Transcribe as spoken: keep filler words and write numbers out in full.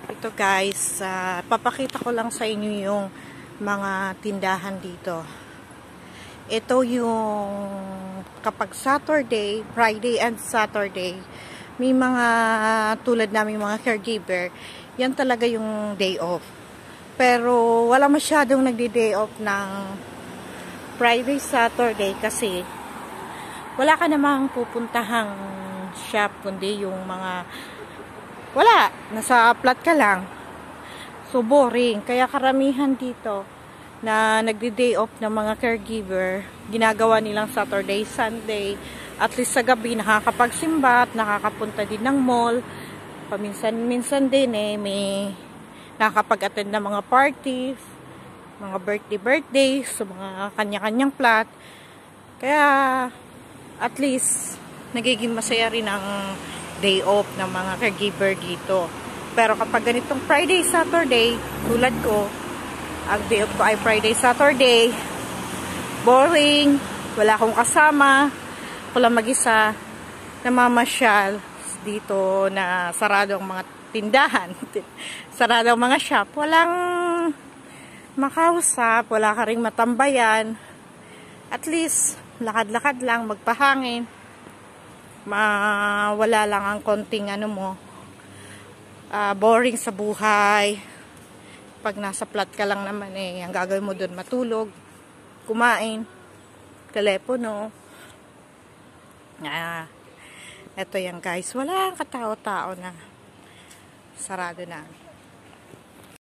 Ito guys, uh, papakita ko lang sa inyo yung mga tindahan dito. Ito yung kapag Saturday, Friday and Saturday, may mga tulad namin mga caregiver, yan talaga yung day off. Pero wala masyadong nagdi-day off ng Friday, Saturday kasi wala ka namang pupuntahang shop kundi yung mga wala, nasa flat ka lang. So boring. Kaya karamihan dito na nagdi-day off ng mga caregiver, ginagawa nilang Saturday, Sunday. At least sa gabi nakakapagsimba at nakakapunta din ng mall. Paminsan-minsan din eh, may nakakapag-attend ng mga parties, mga birthday-birthdays, so mga kanya-kanyang flat. Kaya at least nagiging masaya rin ang day off ng mga caregiver dito. Pero kapag ganitong Friday, Saturday, tulad ko, ang day off ko ay Friday, Saturday, boring, wala akong kasama, ako lang mag-isa, namamasyal dito na sarado ang mga tindahan, sarado ang mga shop, walang makausap, wala ka ring matambayan, at least, lakad-lakad lang, magpahangin, mawala lang ang konting ano mo, uh, boring sa buhay. Pag nasa flat ka lang naman eh, ang gagawin mo doon matulog, kumain, telepono. Ah, eto yan guys, wala ang katao-tao na, sarado na.